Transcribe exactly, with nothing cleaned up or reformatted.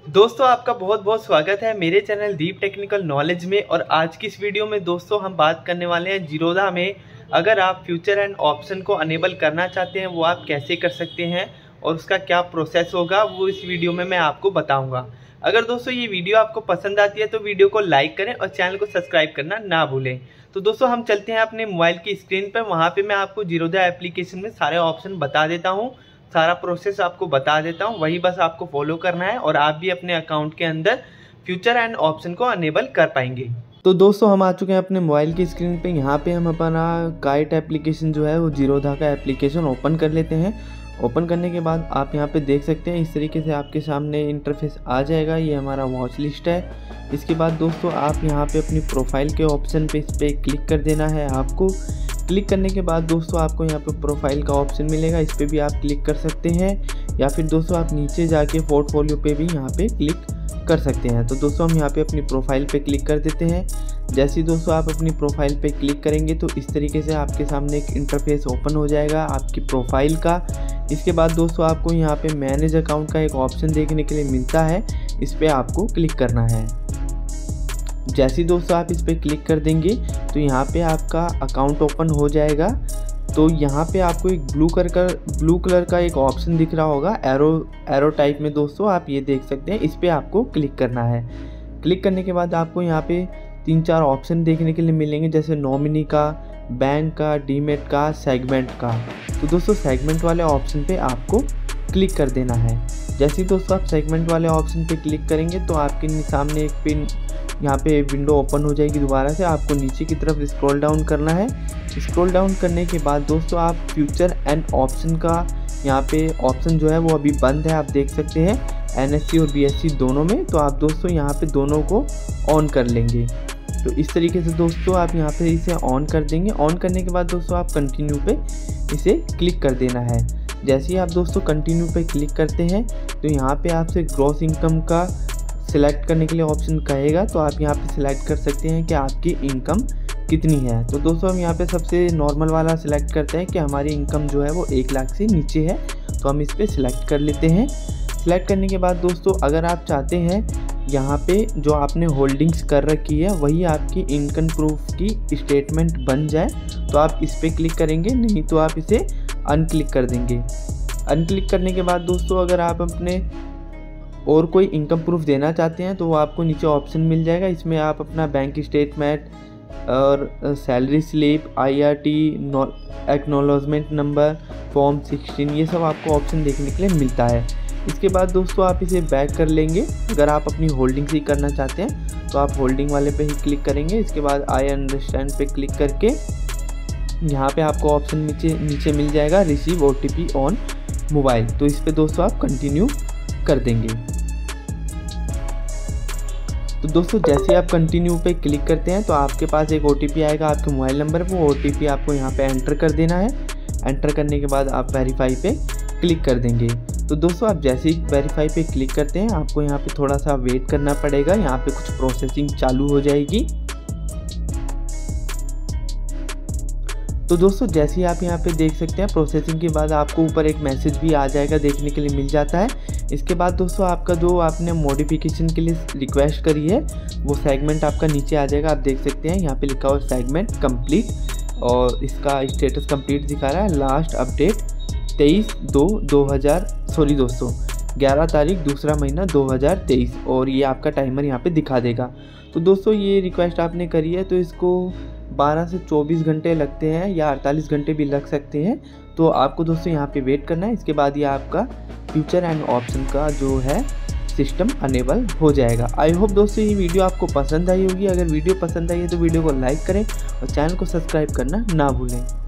दोस्तों आपका बहुत बहुत स्वागत है मेरे चैनल दीप टेक्निकल नॉलेज में। और आज की इस वीडियो में दोस्तों हम बात करने वाले हैं जीरोधा में अगर आप फ्यूचर एंड ऑप्शन को अनेबल करना चाहते हैं वो आप कैसे कर सकते हैं और उसका क्या प्रोसेस होगा वो इस वीडियो में मैं आपको बताऊंगा। अगर दोस्तों ये वीडियो आपको पसंद आती है तो वीडियो को लाइक करें और चैनल को सब्सक्राइब करना ना भूलें। तो दोस्तों हम चलते हैं अपने मोबाइल की स्क्रीन पर, वहाँ पर मैं आपको जीरोधा एप्लीकेशन में सारे ऑप्शन बता देता हूँ, सारा प्रोसेस आपको बता देता हूँ, वही बस आपको फॉलो करना है और आप भी अपने अकाउंट के अंदर फ्यूचर एंड ऑप्शन को अनेबल कर पाएंगे। तो दोस्तों हम आ चुके हैं अपने मोबाइल की स्क्रीन पे। यहाँ पे हम अपना काइट एप्लीकेशन जो है वो जीरोधा का एप्लीकेशन ओपन कर लेते हैं। ओपन करने के बाद आप यहाँ पे देख सकते हैं इस तरीके से आपके सामने इंटरफेस आ जाएगा। ये हमारा वॉच लिस्ट है। इसके बाद दोस्तों आप यहाँ पे अपनी प्रोफाइल के ऑप्शन पे इस पर क्लिक कर देना है। आपको क्लिक करने के बाद दोस्तों आपको यहाँ पे प्रोफाइल का ऑप्शन मिलेगा, इस पर भी आप क्लिक कर सकते हैं या फिर दोस्तों आप नीचे जाके पोर्टफोलियो पे भी यहाँ पे क्लिक कर सकते हैं। तो दोस्तों हम यहाँ पे अपनी प्रोफाइल पे क्लिक कर देते हैं। जैसे ही दोस्तों आप अपनी प्रोफाइल पे क्लिक करेंगे तो इस तरीके से आपके सामने एक इंटरफेस ओपन हो जाएगा आपकी प्रोफाइल का। इसके बाद दोस्तों आपको यहाँ पे मैनेज अकाउंट का एक ऑप्शन देखने के लिए मिलता है, इस पर आपको क्लिक करना है। जैसे ही दोस्तों आप इस पर क्लिक कर देंगे तो यहाँ पे आपका अकाउंट ओपन हो जाएगा। तो यहाँ पे आपको एक ब्लू कलर का ब्लू कलर का एक ऑप्शन दिख रहा होगा एरो एरो टाइप में, दोस्तों आप ये देख सकते हैं, इस पर आपको क्लिक करना है। क्लिक करने के बाद आपको यहाँ पे तीन चार ऑप्शन देखने के लिए मिलेंगे, जैसे नॉमिनी का, बैंक का, डीमेट का, सेगमेंट का। तो दोस्तों सेगमेंट वाले ऑप्शन पे आपको क्लिक कर देना है। जैसे ही दोस्तों आप सेगमेंट वाले ऑप्शन पे क्लिक करेंगे तो आपके सामने एक पिन यहाँ पे विंडो ओपन हो जाएगी दोबारा से। आपको नीचे की तरफ स्क्रॉल डाउन करना है। स्क्रॉल डाउन करने के बाद दोस्तों आप फ्यूचर एंड ऑप्शन का यहाँ पे ऑप्शन जो है वो अभी बंद है, आप देख सकते हैं एनएससी और बीएससी दोनों में। तो आप दोस्तों यहाँ पे दोनों को ऑन कर लेंगे। तो इस तरीके से दोस्तों आप यहाँ पे इसे ऑन कर देंगे। ऑन करने के बाद दोस्तों आप कंटिन्यू पे इसे क्लिक कर देना है। जैसे ही आप दोस्तों कंटिन्यू पे क्लिक करते हैं तो यहाँ पे आपसे ग्रॉस इनकम का सिलेक्ट करने के लिए ऑप्शन कहेगा। तो आप यहाँ पे सिलेक्ट कर सकते हैं कि आपकी इनकम कितनी है। तो दोस्तों हम यहाँ पे सबसे नॉर्मल वाला सिलेक्ट करते हैं कि हमारी इनकम जो है वो एक लाख से नीचे है, तो हम इस पर सिलेक्ट कर लेते हैं। सिलेक्ट करने के बाद दोस्तों अगर आप चाहते हैं यहाँ पे जो आपने होल्डिंग्स कर रखी है वही आपकी इनकम प्रूफ की स्टेटमेंट बन जाए तो आप इस पर क्लिक करेंगे, नहीं तो आप इसे अनक्लिक कर देंगे। अनक्लिक करने के बाद दोस्तों अगर आप अपने और कोई इनकम प्रूफ देना चाहते हैं तो वो आपको नीचे ऑप्शन मिल जाएगा। इसमें आप अपना बैंक स्टेटमेंट और salary slip, IRT acknowledgement number, form sixteen, ये सब आपको ऑप्शन देखने के लिए मिलता है। इसके बाद दोस्तों आप इसे बैक कर लेंगे। अगर आप अपनी होल्डिंग ही करना चाहते हैं तो आप होल्डिंग वाले पे ही क्लिक करेंगे। इसके बाद आई अंडरस्टैंड पे क्लिक करके यहाँ पे आपको ऑप्शन नीचे नीचे मिल जाएगा रिसीव ओटीपी ऑन मोबाइल। तो इस पर दोस्तों आप कंटिन्यू कर देंगे। तो दोस्तों जैसे आप कंटिन्यू पे क्लिक करते हैं तो आपके पास एक ओटीपी आएगा आपके मोबाइल नंबर पर। वो ओटीपी आपको यहाँ पे एंटर कर देना है। एंटर करने के बाद आप वेरीफाई पे क्लिक कर देंगे। तो दोस्तों आप जैसे ही वेरीफाई पे क्लिक करते हैं आपको यहाँ पे थोड़ा सा वेट करना पड़ेगा, यहाँ पे कुछ प्रोसेसिंग चालू हो जाएगी। तो दोस्तों जैसे ही आप यहाँ पे देख सकते हैं प्रोसेसिंग के बाद आपको ऊपर एक मैसेज भी आ जाएगा, देखने के लिए मिल जाता है। इसके बाद दोस्तों आपका जो आपने मॉडिफिकेशन के लिए रिक्वेस्ट करी है वो सेगमेंट आपका नीचे आ जाएगा, आप देख सकते हैं यहाँ पे लिखा हुआ सेगमेंट कंप्लीट और इसका स्टेटस कंप्लीट दिखा रहा है। लास्ट अपडेट तेईस दो दो हज़ार सॉरी दोस्तों ग्यारह तारीख दूसरा महीना दो हज़ार तेईस और ये आपका टाइमर यहाँ पे दिखा देगा। तो दोस्तों ये रिक्वेस्ट आपने करी है तो इसको बारह से चौबीस घंटे लगते हैं या अड़तालीस घंटे भी लग सकते हैं। तो आपको दोस्तों यहाँ पे वेट करना है। इसके बाद ये आपका फ्यूचर एंड ऑप्शन का जो है सिस्टम अनेबल हो जाएगा। आई होप दोस्तों ये वीडियो आपको पसंद आई होगी। अगर वीडियो पसंद आई है तो वीडियो को लाइक करें और चैनल को सब्सक्राइब करना ना भूलें।